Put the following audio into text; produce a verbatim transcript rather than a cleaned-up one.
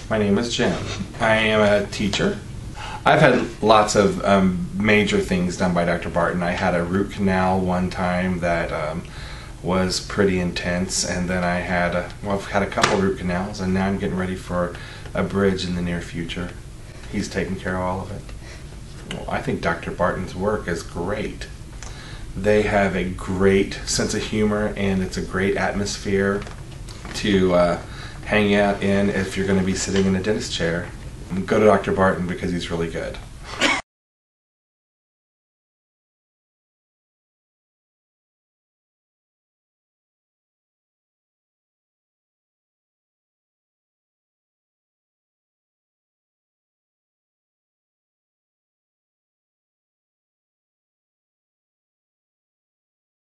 My name is Jim. I am a teacher. I've had lots of um, major things done by Doctor Barton. I had a root canal one time that um, was pretty intense, and then I had a, well, I've had a couple root canals, and now I'm getting ready for a bridge in the near future. He's taking care of all of it. Well, I think Doctor Barton's work is great. They have a great sense of humor, and it's a great atmosphere to uh, hang out in if you're going to be sitting in a dentist chair. Go to Doctor Barton because he's really good.